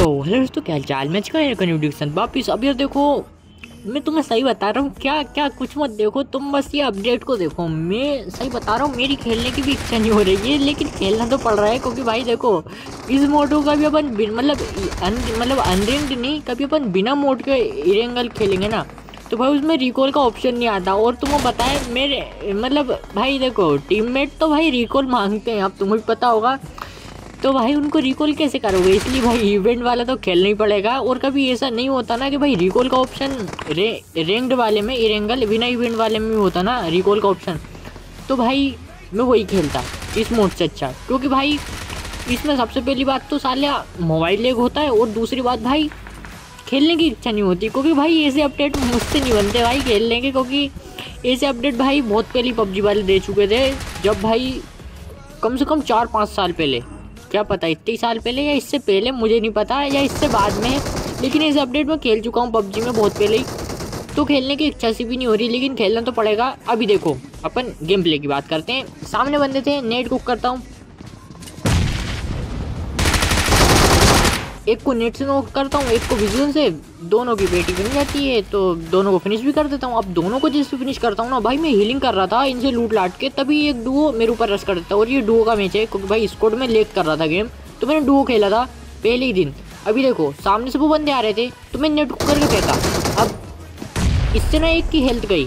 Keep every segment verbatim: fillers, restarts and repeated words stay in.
तो हेलो दोस्तों, क्या चाल मैच का कंट्रीब्यूशन वापिस। अब यार देखो, मैं तुम्हें सही बता रहा हूँ, क्या क्या कुछ मत देखो, तुम बस ये अपडेट को देखो। मैं सही बता रहा हूँ, मेरी खेलने की भी इच्छा नहीं हो रही है, लेकिन खेलना तो पड़ रहा है क्योंकि भाई देखो, इस मोड का भी अपन मतलब मतलब अनरेंक्ड नहीं, कभी अपन बिना मोड के इरेंगल खेलेंगे ना तो भाई उसमें रिकॉल का ऑप्शन नहीं आता। और तुम्हें बताए मेरे मतलब भाई देखो, टीममेट तो भाई रिकॉल मांगते हैं, अब तुम्हें भी पता होगा, तो भाई उनको रिकॉल कैसे करोगे। इसलिए भाई इवेंट वाला तो खेलना ही पड़ेगा। और कभी ऐसा नहीं होता ना कि भाई रिकॉल का ऑप्शन रे रैंक्ड वाले में, इरेंगल बिना इवेंट वाले में भी होता ना रिकॉल का ऑप्शन, तो भाई मैं वही खेलता इस मोड से अच्छा। क्योंकि भाई इसमें सबसे पहली बात तो साला मोबाइल लैग होता है, और दूसरी बात भाई खेलने की इच्छा नहीं होती, क्योंकि भाई ऐसे अपडेट मुझसे नहीं बनते भाई खेलने के। क्योंकि ऐसे अपडेट भाई बहुत पहले पबजी वाले दे चुके थे, जब भाई कम से कम चार पाँच साल पहले, क्या पता इतने साल पहले या इससे पहले, मुझे नहीं पता, या इससे बाद में। लेकिन इस अपडेट में खेल चुका हूँ पबजी में बहुत पहले ही, तो खेलने की इच्छा सी भी नहीं हो रही, लेकिन खेलना तो पड़ेगा। अभी देखो अपन गेम प्ले की बात करते हैं। सामने बंदे थे, नेट कुक करता हूँ, एक को नेट से नॉक करता हूँ, एक को विजन से, दोनों की पेटी बन जाती है, तो दोनों को फिनिश भी कर देता हूँ। अब दोनों को जैसे फिनिश करता हूँ ना भाई, मैं हीलिंग कर रहा था इनसे लूट लाट के, तभी एक डुओ मेरे ऊपर रश कर देता है। और ये डुओ का मैच है क्योंकि भाई स्क्वाड में लेग कर रहा था गेम, तो मैंने डुओ खेला था पहले ही दिन। अभी देखो सामने से वो बंदे आ रहे थे, तो मैं नेट कुक करके फेंका। अब इससे ना एक की हेल्थ गई,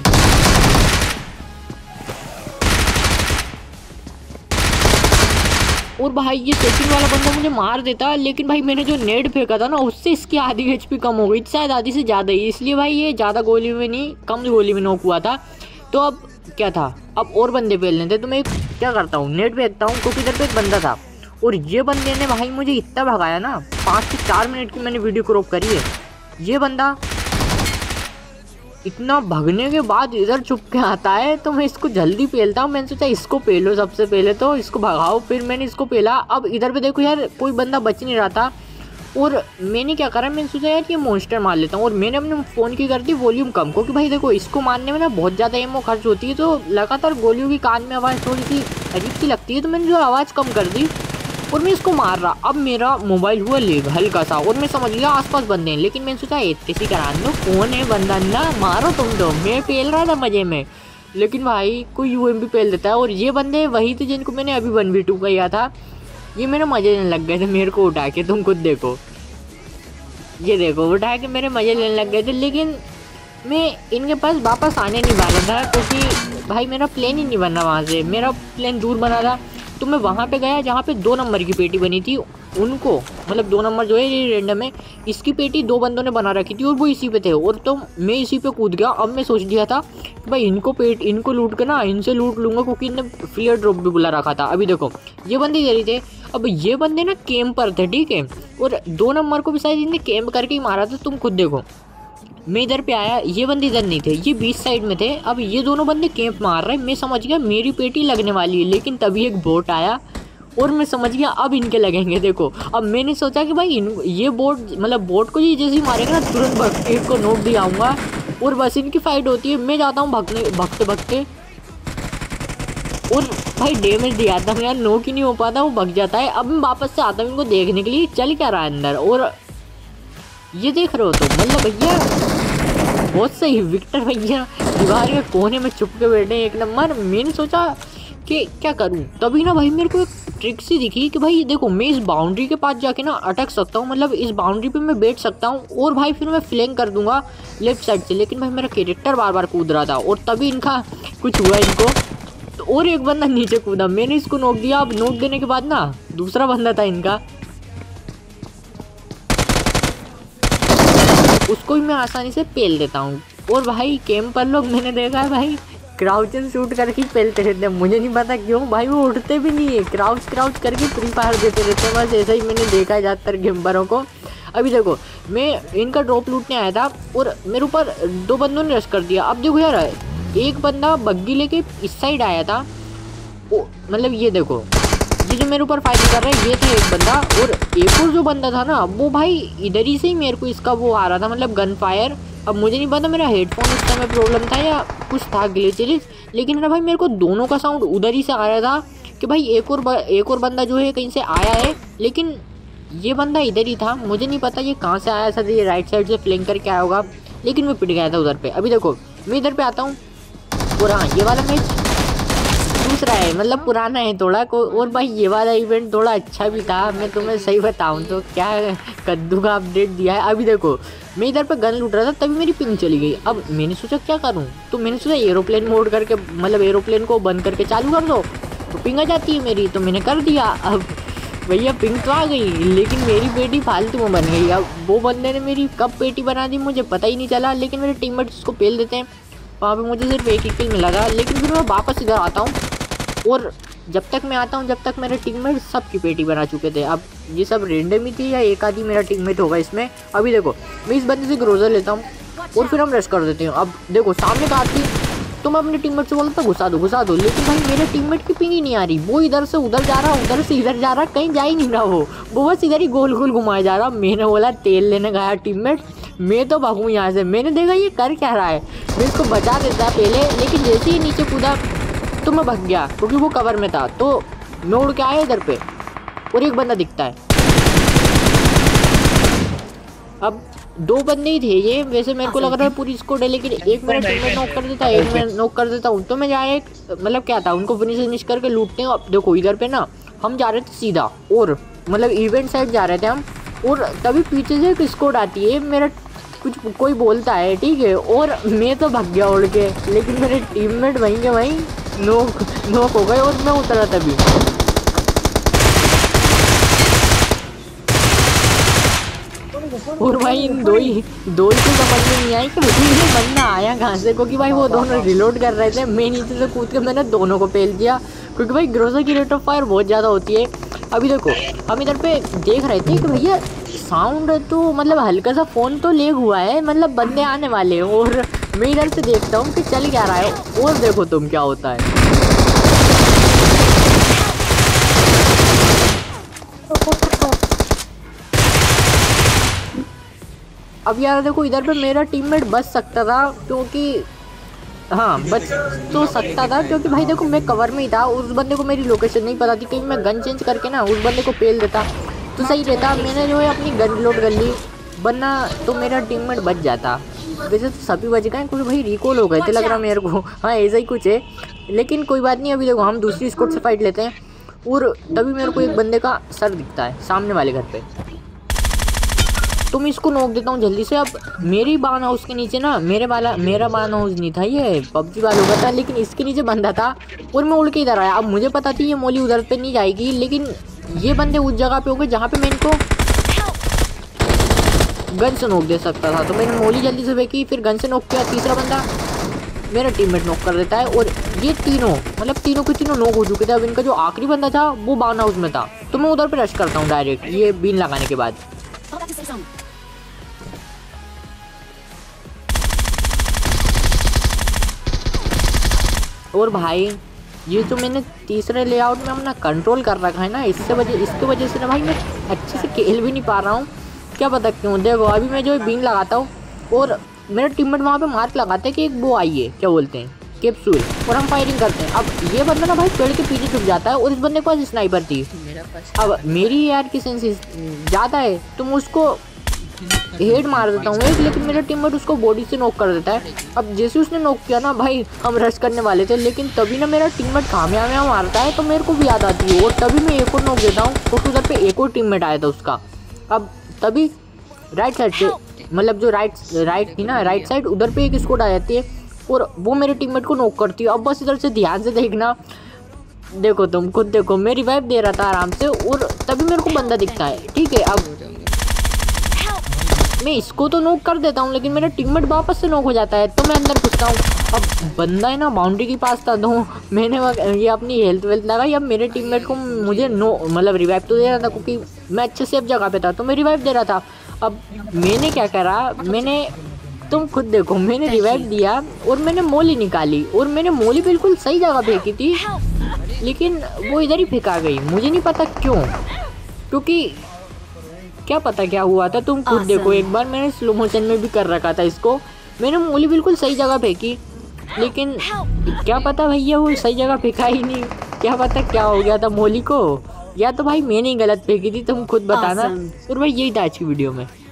और भाई ये सेकंड वाला बंदा मुझे मार देता, लेकिन भाई मैंने जो नेट फेंका था ना उससे इसकी आधी एचपी कम हो गई, शायद आधी से ज़्यादा ही, इसलिए भाई ये ज़्यादा गोली में नहीं, कम गोली में नॉक हुआ था। तो अब क्या था, अब और बंदे पेलने थे, तो मैं क्या करता हूँ, नेट फेंकता हूँ, क्योंकि इधर पे एक बंदा था। और ये बंदे ने भाई मुझे इतना भगाया ना, पाँच से चार मिनट की मैंने वीडियो क्रॉप करी है। ये बंदा इतना भगने के बाद इधर छुप के आता है, तो मैं इसको जल्दी पेलता हूँ। मैंने सोचा इसको पेलो सबसे पहले, तो इसको भगाओ, फिर मैंने इसको पेला। अब इधर पे देखो यार, कोई बंदा बच नहीं रहा था, और मैंने क्या करा, मैंने सोचा यार ये मॉन्स्टर मार लेता हूँ, और मैंने अपने फ़ोन की कर दी वॉल्यूम कम, क्योंकि भाई देखो इसको मारने में ना बहुत ज़्यादा एमओ खर्च होती है, तो लगातार गोलियों की कान में आवाज़ थोड़ी सी अजीब सी लगती है, तो मैंने जो आवाज़ कम कर दी और मैं इसको मार रहा। अब मेरा मोबाइल हुआ लेग हल्का सा, और मैं समझ गया आसपास बंदे हैं, लेकिन मैंने सोचा किसी करा दो, कौन है बंदा ना मारो तुम तो। मैं पेल रहा था मज़े में, लेकिन भाई कोई यूएमपी पेल देता है। और ये बंदे वही थे जिनको मैंने अभी वन वी टू किया था, ये मेरे मज़े लेने लग गए थे मेरे को उठा के। तुम खुद देखो, ये देखो उठा के मेरे मज़े लेने लग गए थे, लेकिन मैं इनके पास वापस आने नहीं वाला था, क्योंकि भाई मेरा प्लेन ही नहीं बना वहाँ से, मेरा प्लेन दूर बना था। तो मैं वहाँ पे गया जहाँ पे दो नंबर की पेटी बनी थी, उनको मतलब दो नंबर जो है ये रैंडम है, इसकी पेटी दो बंदों ने बना रखी थी और वो इसी पे थे, और तो मैं इसी पे कूद गया। अब मैं सोच लिया था कि भाई इनको पेट इनको लूट के ना इनसे लूट लूँगा, क्योंकि इनने फ्लेयर ड्रॉप भी बुला रखा था। अभी देखो ये बंदे इधर ही थे। अब ये बंदे ना कैंप पर थे, ठीक है, और दो नंबर को भी शायद इनने कैंप करके ही मारा था। तुम खुद देखो, मैं इधर पे आया, ये बंदे इधर नहीं थे, ये बीच साइड में थे। अब ये दोनों बंदे कैंप मार रहे हैं, मैं समझ गया मेरी पेटी लगने वाली है, लेकिन तभी एक बोट आया और मैं समझ गया अब इनके लगेंगे। देखो अब मैंने सोचा कि भाई इन ये बोट मतलब बोट को ये जैसे ही मारेगा ना, तुरंत भगते एक को नोट दिया आऊँगा, और बस इनकी फाइट होती है। मैं जाता हूँ भगने भगते भगते, और भाई डैमेज दिया था यार, नोक ही नहीं हो पाता, वो भग जाता है। अब मैं वापस से आता हूँ इनको देखने के लिए चल क्या रहा है अंदर, और ये देख रहे हो तो मतलब भैया बहुत सही, विक्टर भैया दीवार के कोने में छुप के बैठे एक नंबर। मैंने सोचा कि क्या करूं, तभी ना भाई मेरे को एक ट्रिक सी दिखी कि भाई देखो मैं इस बाउंड्री के पास जाके ना अटक सकता हूं, मतलब इस बाउंड्री पे मैं बैठ सकता हूं, और भाई फिर मैं फ्लैंक कर दूंगा लेफ्ट साइड से। लेकिन भाई मेरा कैरेक्टर बार बार कूद रहा था, और तभी इनका कुछ हुआ इनको, तो और एक बंदा नीचे कूदा, मैंने इसको नोक दिया। अब नोक देने के बाद ना दूसरा बंदा था इनका, उसको भी मैं आसानी से पेल देता हूँ। और भाई कैंप पर लोग मैंने देखा है भाई क्राउच एंड शूट करके पेलते रहते हैं, मुझे नहीं पता क्यों भाई, वो उठते भी नहीं है, क्राउच क्राउच करके फ्री फायर देते रहते हैं, बस ऐसा ही मैंने देखा है ज़्यादातर गेमरों को। अभी देखो मैं इनका ड्रॉप लूटने आया था, और मेरे ऊपर दो बंदों ने रश कर दिया। अब देखो यार, एक बंदा बग्गी लेके इस साइड आया था, वो मतलब ये देखो ये जो मेरे ऊपर फायरिंग कर रहा है ये था एक बंदा, और एक और जो बंदा था ना वो भाई इधर ही से ही मेरे को इसका वो आ रहा था, मतलब गन फायर। अब मुझे नहीं पता मेरा हेडफोन उस समय प्रॉब्लम था या कुछ था ग्लिचेस, लेकिन ना भाई मेरे को दोनों का साउंड उधर ही से आ रहा था कि भाई एक और एक और बंदा जो है कहीं से आया है, लेकिन ये बंदा इधर ही था, मुझे नहीं पता ये कहाँ से आया, सर ये राइट साइड से फ्लैंक करके आया होगा, लेकिन मैं पिट गया था उधर पे। अभी देखो मैं इधर पे आता हूँ और हाँ ये वाला मैच दूसरा है, मतलब पुराना है थोड़ा को। और भाई ये वाला इवेंट थोड़ा अच्छा भी था, मैं तुम्हें सही बताऊँ तो क्या कद्दू का अपडेट दिया है। अभी देखो मैं इधर पे गन लूट रहा था, तभी मेरी पिंग चली गई। अब मैंने सोचा क्या करूँ, तो मैंने सोचा एरोप्लेन मोड करके, मतलब एरोप्लेन को बंद करके चालू कर दो तो पिंग आ जाती है मेरी, तो मैंने कर दिया। अब भैया पिंग तो आ गई, लेकिन मेरी पेटी फालतू में बन गई। अब वो बंदे ने मेरी कब पेटी बना दी मुझे पता ही नहीं चला, लेकिन मेरे टीममेट्स उसको पेल देते हैं। वहाँ पे मुझे सिर्फ एक ही किल मिला था, लेकिन फिर मैं वापस इधर आता हूँ और जब तक मैं आता हूँ जब तक मेरे टीममेट सबकी पेटी बना चुके थे। अब ये सब रेंडम ही थी या एक आदि मेरा टीममेट होगा इसमें। अभी देखो मैं इस बंदे से ग्रोजर लेता हूँ और फिर हम रेस्ट कर देते हैं। अब देखो सामने का आती तो मैं अपने टीममेट से बोलता घुसा दो घुसा दो, लेकिन भाई मेरे टीममेट की पिंग ही नहीं आ रही। वो इधर से उधर जा रहा, उधर से इधर जा रहा, कहीं जा ही नहीं रहा। वो वो बस इधर ही गोल गोल घुमाया जा रहा। मैंने बोला तेल लेने गया टीममेट, मैं तो भागूँ यहाँ से। मैंने देखा ये कर क्या रहा है, मैं इसको बचा देता पहले, लेकिन जैसे ही नीचे कूदा तो मैं भाग गया क्योंकि वो कवर में था। तो मैं उड़ के आया इधर पे और एक बंदा दिखता है। अब दो बंदे ही थे ये, वैसे मेरे को लग रहा है पूरी स्क्वाड है, लेकिन एक मेरा टीममेट नॉक कर देता है, एक मैं नॉक कर देता हूँ। तो मैं जाए एक मतलब क्या था उनको फिनिश फिनिश करके लूटते हैं। अब देखो इधर पे ना हम जा रहे थे सीधा और मतलब इवेंट साइड जा रहे थे हम, और तभी पीछे से एक स्क्वाड आती है, मेरा कुछ कोई बोलता है ठीक है, और मैं तो भाग गया उड़ के, लेकिन मेरे टीममेट वहीं के वहीं नोक नोक हो गए और मैं उतरा तभी। और भाई इन दो ही दो ही को समझ में नहीं आई कि ये बंदा आया कहाँ से, क्योंकि भाई वो दोनों रिलोड कर रहे थे। मैं नीचे से कूद के मैंने दोनों को पेल दिया, क्योंकि भाई ग्रोजर की रेट ऑफ फायर बहुत ज़्यादा होती है। अभी देखो हम इधर पे देख रहे थे कि भैया साउंड तो मतलब हल्का सा फ़ोन तो लेग हुआ है, मतलब बंदे आने वाले हैं। और मैं इधर से देखता हूँ कि चल क्या रहा है, और देखो तुम क्या होता है। अब यार देखो इधर पे मेरा टीममेट बच सकता था, क्योंकि हाँ बच तो सकता था, क्योंकि भाई देखो मैं कवर में ही था। उस बंदे को मेरी लोकेशन नहीं पता थी, कहीं मैं गन चेंज करके ना उस बंदे को पेल देता तो सही रहता। मैंने जो है अपनी गन लोड कर ली, वरना तो मेरा टीममेट बच जाता। वैसे तो सभी बच गए क्योंकि भाई रिकॉल हो गए थे लग रहा मेरे को, हाँ ऐसा ही कुछ है, लेकिन कोई बात नहीं। अभी देखो हम दूसरी स्क्वाड से फाइट लेते हैं और तभी मेरे को एक बंदे का सर दिखता है सामने वाले घर पे, तो मैं इसको नोक देता हूँ जल्दी से। अब मेरी बान हाउस के नीचे ना मेरे वाला मेरा बान हाउस नहीं था, ये पबजी वालों का था, लेकिन इसके नीचे बंदा था और मैं उड़ के इधर आया। अब मुझे पता थी ये मोली उधर पे नहीं जाएगी, लेकिन ये बंदे उस जगह पे हो गए जहाँ पे मैं इनको गन से नोक दे सकता था। तो मैंने मोली जल्दी से फेंकी, फिर गन से नोक किया। तीसरा बंदा मेरा टीममेट नोक कर देता है और ये तीनों मतलब तीनों के तीनों नोक हो चुके थे। अब इनका जो आखिरी बंदा था वो बान हाउस में था, तो मैं उधर पे रश करता हूँ डायरेक्ट ये बीन लगाने के बाद। और भाई ये जो मैंने तीसरे लेआउट में अपना कंट्रोल कर रखा है ना, इससे वजह इसकी वजह से ना भाई मैं अच्छे से खेल भी नहीं पा रहा हूँ, क्या पता क्यों। देखो अभी मैं जो बीन लगाता हूँ और मेरा टीममेट वहाँ पे मार्क लगाते हैं कि एक वो आई है, क्या बोलते हैं कैप्सूल, और हम फायरिंग करते हैं। अब ये बंदा ना भाई पेड़ के पीछे छुप जाता है और इस बंदे के पास स्नाइपर थी। अब मेरी यार की सेंस ज़्यादा है तो मैं उसको हेड मार देता हूँ एक, लेकिन मेरा टीममेट उसको बॉडी से नॉक कर देता है। अब जैसे उसने नॉक किया ना भाई हम रश करने वाले थे, लेकिन तभी ना मेरा टीममेट कामयाब मारता है तो मेरे को भी याद आती है और तभी मैं एक और नॉक देता हूँ, क्योंकि उधर पे एक और टीममेट आया था उसका। अब तभी राइट साइड से मतलब जो राइट राइट थी ना राइट साइड उधर पे एक स्क्वाड आ जाती है और वो मेरे टीममेट को नॉक करती है। अब बस इधर से ध्यान से देखना, देखो तुम खुद देखो मैं रिवाइव दे रहा था आराम से और तभी मेरे को बंदा दिखता है। ठीक है अब मैं इसको तो नॉक कर देता हूँ, लेकिन मेरा टीममेट वापस से नॉक हो जाता है तो मैं अंदर घुसता हूँ। अब बंदा है ना बाउंड्री के पास था तो मैंने ये अपनी हेल्थ वेल्थ लगाई। अब मेरे टीममेट को मुझे नो मतलब रिवाइव तो दे रहा था, क्योंकि मैं अच्छे सेफ जगह पे था तो मैं रिवाइव दे रहा था। अब मैंने क्या करा, मैंने तुम खुद देखो मैंने रिवाइव दिया और मैंने मोली निकाली और मैंने मोली बिल्कुल सही जगह फेंकी थी, लेकिन वो इधर ही फेंका गई। मुझे नहीं पता क्यों, क्योंकि क्या पता क्या हुआ था, तुम खुद देखो एक बार मैंने स्लो मोशन में भी कर रखा था इसको। मैंने मोली बिल्कुल सही जगह फेंकी, लेकिन क्या पता भैया वो सही जगह फेंका ही नहीं, क्या पता क्या हो गया था मोली को, या तो भाई मैंने ही गलत फेंकी थी, तुम खुद बताना। Awesome. और भाई यही था आज की वीडियो में।